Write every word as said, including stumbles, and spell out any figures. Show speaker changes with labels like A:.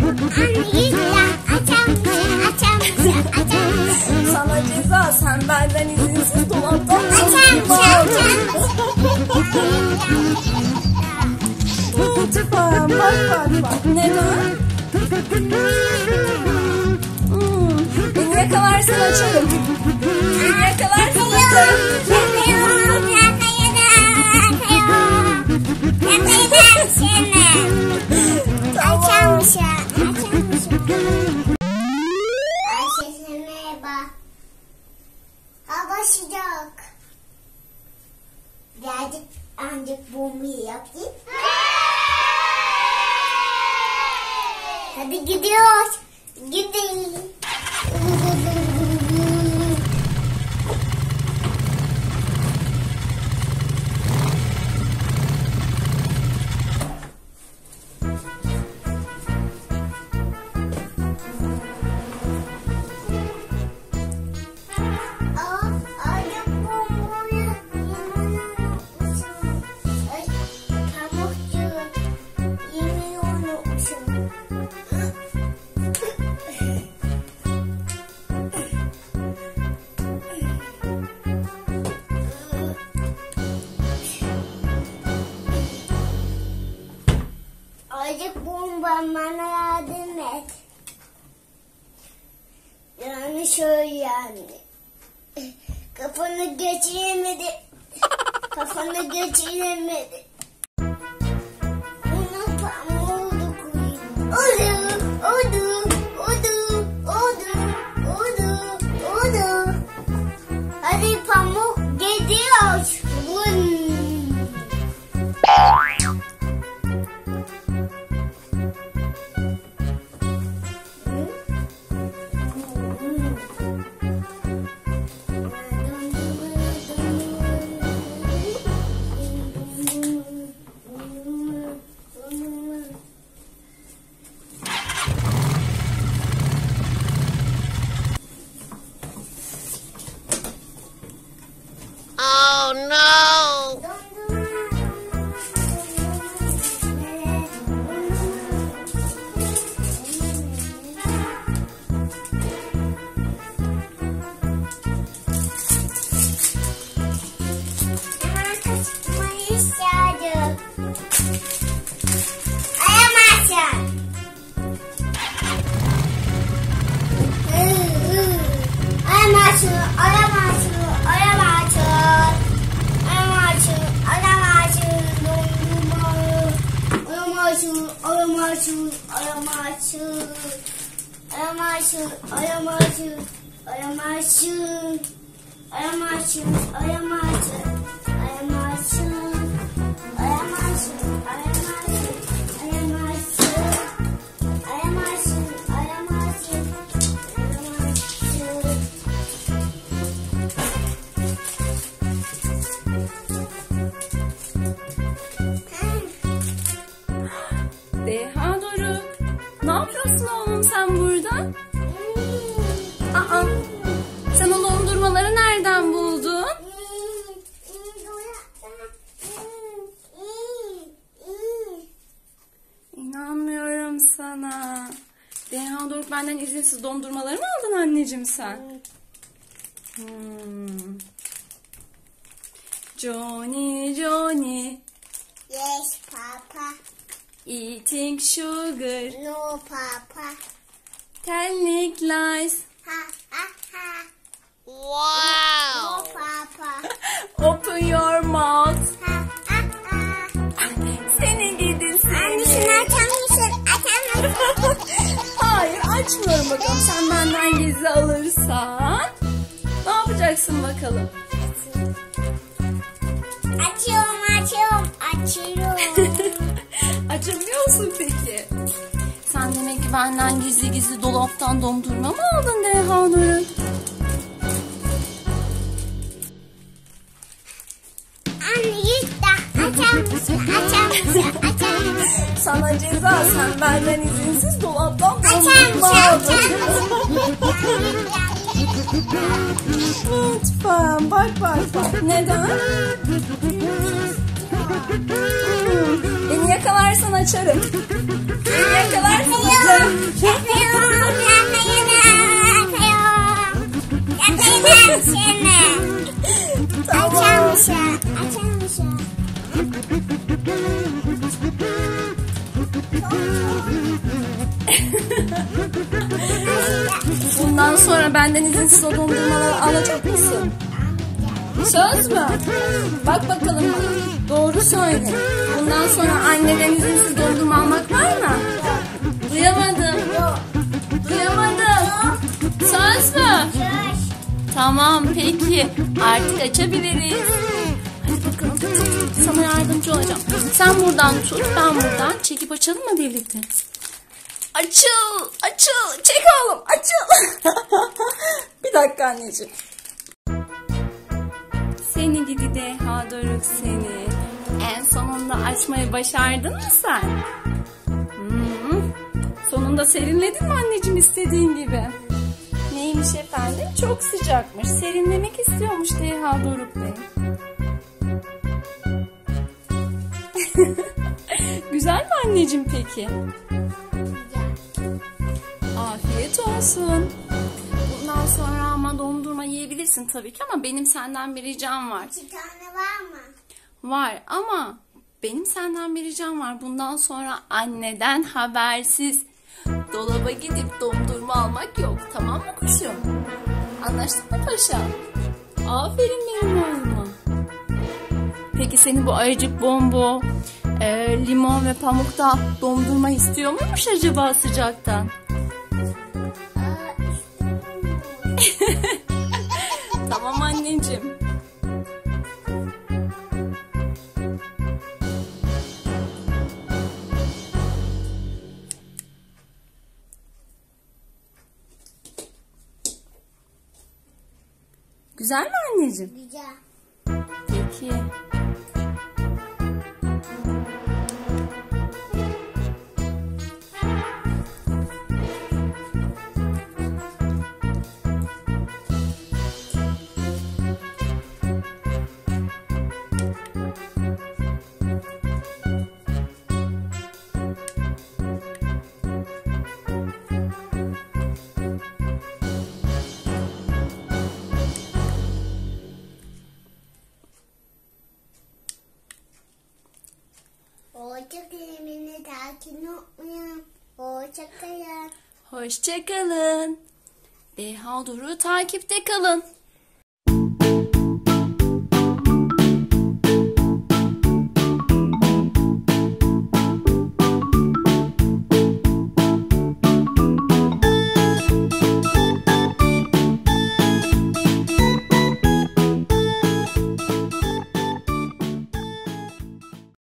A: Sana ceza, sen benden izinsiz dolaptan dondurma aldın. Lütfen bak bak bak. Neden? Hmm. Beni yakalarsan açarım. Beni yakalarsan açarım.
B: Ayşe'ne merhaba. Hava sıcak. Birazcık ancak bombayı yapayım. Hadi gidiyoruz. Gidelim. Azıcık bomba bana yardım et. Yani şöyle yani. Kafanı geçiremedi. Kafanı geçiremedi. Bunu pamuğu koyayım. Odu, odu, odu, odu, odu, odu. Hadi pamuk gidiyor. Vın.
C: Oh no!
B: Ayamaçı, ayamaçı, ayamaçı, ayamaçı, ayamaçı, ayamaçı, ayamaçı, ayamaçı, ayamaçı, ayamaçı, ayamaçı, ayamaçı, ayamaçı.
A: Deha Doruk, ne yapıyorsun oğlum sen burada? Aa, sen o dondurmaları nereden buldun? İnanmıyorum sana. Deha Doruk, benden izinsiz dondurmaları mı aldın anneciğim sen? Hmm. Johnny, Johnny.
B: Yes, Papa.
A: Eating sugar.
B: No, Papa.
A: Telling lies.
B: Ha, ha, ha.
C: Wow!
B: No, Papa.
A: Open your mouth.
B: Ha, ha, ha.
A: Seni gidin seni.
B: Anne şunu açar mısın? Açar mısın?
A: Hayır, açmıyorum bakalım. Sen benden gizli alırsan ne yapacaksın bakalım?
B: Açıyorum, açıyorum, açıyorum.
A: Açabiliyor musun peki? Sen demek ki benden gizli gizli dolaptan dondurma mı aldın Deha Doruk?
B: Anne lütfen açar mısın? Açar mısın? Açar mısın?
A: Sana ceza, sen benden izinsiz dolaptan
B: Açar
A: dondurma
B: mısın?
A: aldın.
B: Açar mısın?
A: Lütfen bak bak bak. Neden? Beni yakalarsan açarım. Beni yakalarsan açarım.
B: Açamışım. Açamışım.
A: Bundan sonra benden izinsiz o dondurmaları alacak mısın? Söz mü? Bak bakalım bana. Doğru söyle. Bundan sonra anneden izinsiz dondurma almak var mı? Duyamadım. Duyamadım. Söz mü? Tamam peki. Artık açabiliriz. Hadi bakalım. Sana yardımcı olacağım. Sen buradan tut, ben buradan. Çekip açalım mı birlikte? Açıl, açıl. Çek oğlum, açıl. Bir dakika anneciğim. Seni gidi Deha Doruk seni. En sonunda açmayı başardın mı sen? Hmm. Sonunda serinledin mi anneciğim istediğin gibi? Neymiş efendim? Çok sıcakmış. Serinlemek istiyormuş Deha Doruk Bey. Güzel mi anneciğim peki? Afiyet olsun. Bundan sonra ama dondurma yiyebilirsin tabii ki ama benim senden bir ricam var.
B: İki tane var mı?
A: Var ama benim senden bir ricam var. Bundan sonra anneden habersiz dolaba gidip dondurma almak yok. Tamam mı kuşum? Anlaştık mı paşa? Aferin benim oğluma. Peki seni bu ayıcık bombo, e, limon ve pamukta dondurma istiyor muymuş acaba sıcaktan? Tamam anneciğim. Güzel mi anneciğim?
B: Güzel.
A: Peki.
B: Hoşçakalın. Takip unutmayın. Hoşçakalın.
A: Hoşçakalın. Deha Doruk'u takipte kalın.